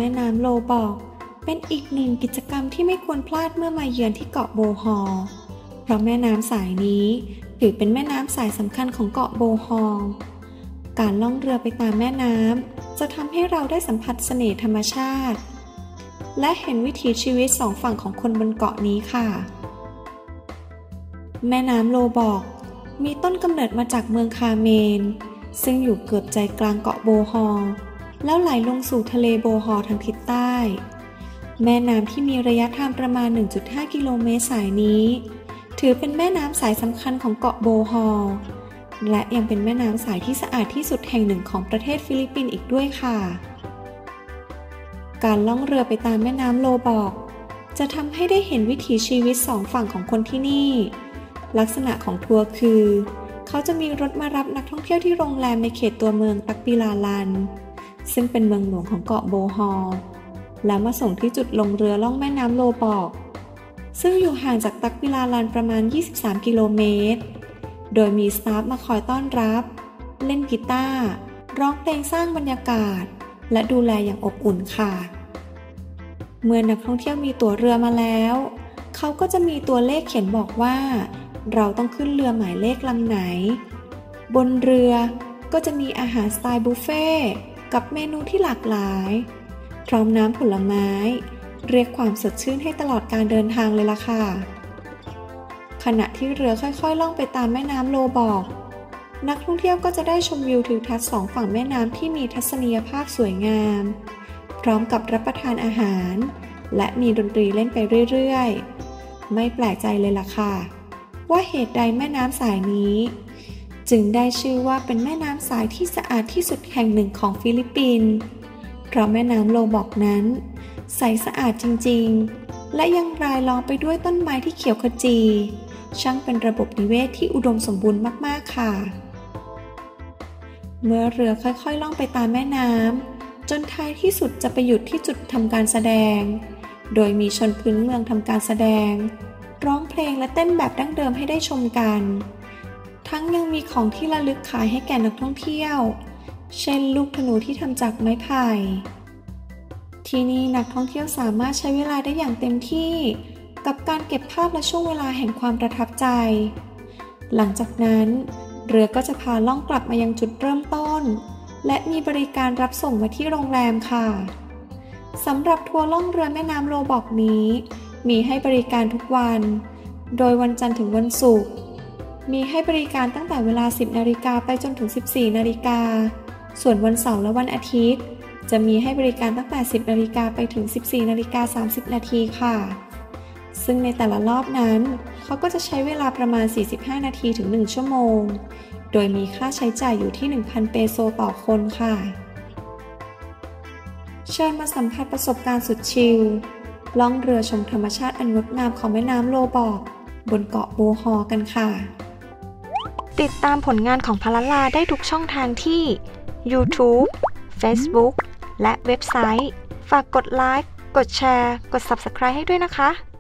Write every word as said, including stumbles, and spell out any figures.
ม่น้ำโลบอกเป็นอีกหนึ่งกิจกรรมที่ไม่ควรพลาดเมื่อมาเยือนที่เกาะโบฮอลเพราะแม่น้ำสายนี้ถือเป็นแม่น้ำสายสำคัญของเกาะโบฮอลการล่องเรือไปตามแม่น้ำจะทำให้เราได้สัมผัสเสน่ห์ธรรมชาติและเห็นวิถีชีวิตสองฝั่งของคนบนเกาะนี้ค่ะแม่น้ำโลบอกมีต้นกำเนิดมาจากเมืองคาเมนซึ่งอยู่เกือบใจกลางเกาะโบฮอลแล้วไหลลงสู่ทะเลโบฮอลทางทิศใต้แม่น้ำที่มีระยะทางประมาณ หนึ่งจุดห้า กิโลเมตรสายนี้ถือเป็นแม่น้ำสายสำคัญของเกาะโบฮอลและยังเป็นแม่น้ำสายที่สะอาดที่สุดแห่งหนึ่งของประเทศฟิลิปปินส์อีกด้วยค่ะการล่องเรือไปตามแม่น้ำโลบอกจะทำให้ได้เห็นวิถีชีวิตสองฝั่งของคนที่นี่ลักษณะของทัวร์คือเขาจะมีรถมารับนักท่องเที่ยวที่โรงแรมในเขตตัวเมืองตักปิลาลันซึ่งเป็นเมืองหลวงของเกาะโบฮอลแล้วมาส่งที่จุดลงเรือล่องแม่น้ำโลบอกซึ่งอยู่ห่างจากตักปิลาลันประมาณยี่สิบสามกิโลเมตรโดยมีสตาฟมาคอยต้อนรับเล่นกีตาร์ร้องเพลงสร้างบรรยากาศและดูแลอย่างอบอุ่นค่ะเมื่อนักท่องเที่ยวมีตั๋วเรือมาแล้วเขาก็จะมีตัวเลขเขียนบอกว่าเราต้องขึ้นเรือหมายเลขลำไหนบนเรือก็จะมีอาหารสไตล์บุฟเฟ่ต์กับเมนูที่หลากหลายพร้อมน้ำผลไม้เรียกความสดชื่นให้ตลอดการเดินทางเลยล่ะค่ะขณะที่เรือค่อยๆล่องไปตามแม่น้ำโลบอกนักท่องเที่ยวก็จะได้ชมวิวทิวทัศน์สองฝั่งแม่น้ำที่มีทัศนียภาพสวยงามพร้อมกับรับประทานอาหารและมีดนตรีเล่นไปเรื่อยๆไม่แปลกใจเลยล่ะค่ะว่าเหตุใดแม่น้ำสายนี้จึงได้ชื่อว่าเป็นแม่น้ำสายที่สะอาดที่สุดแห่งหนึ่งของฟิลิปปินส์เพราะแม่น้ำโลบอกนั้นใสสะอาดจริงๆและยังรายล้อมไปด้วยต้นไม้ที่เขียวขจีช่างเป็นระบบนิเวศที่อุดมสมบูรณ์มากๆค่ะเมื่อเรือค่อยๆล่องไปตามแม่น้ำจนท้ายที่สุดจะไปหยุดที่จุดทำการแสดงโดยมีชนพื้นเมืองทำการแสดงร้องเพลงและเต้นแบบดั้งเดิมให้ได้ชมกันทั้งยังมีของที่ระลึกขายให้แก่นักท่องเที่ยวเช่นลูกธนูที่ทำจากไม้ไผ่ที่นี่นักท่องเที่ยวสามารถใช้เวลาได้อย่างเต็มที่กับการเก็บภาพและช่วงเวลาแห่งความประทับใจหลังจากนั้นเรือก็จะพาล่องกลับมายังจุดเริ่มต้นและมีบริการรับส่งมาที่โรงแรมค่ะสำหรับทัวร์ล่องเรือแม่น้ำโลบอกนี้มีให้บริการทุกวันโดยวันจันทร์ถึงวันศุกร์มีให้บริการตั้งแต่เวลา สิบนาฬิกาไปจนถึง สิบสี่นาฬิกาส่วนวันเสาร์และวันอาทิตย์จะมีให้บริการตั้งแต่ สิบนาฬิกาไปถึง สิบสี่นาฬิกาสามสิบนาทีค่ะซึ่งในแต่ละรอบนั้นเขาก็จะใช้เวลาประมาณสี่สิบห้านาทีถึงหนึ่งชั่วโมงโดยมีค่าใช้จ่ายอยู่ที่ หนึ่งพัน เปโซต่อคนค่ะเชิญมาสัมผัสประสบการณ์สุดชิลล่องเรือชมธรรมชาติอันงดงามของแม่น้ำโลบอกบนเกาะโบฮอลกันค่ะติดตามผลงานของพลลาได้ทุกช่องทางที่ YouTube Facebook และเว็บไซต์ฝากกดไลค์กดแชร์กด Subscribe ให้ด้วยนะคะ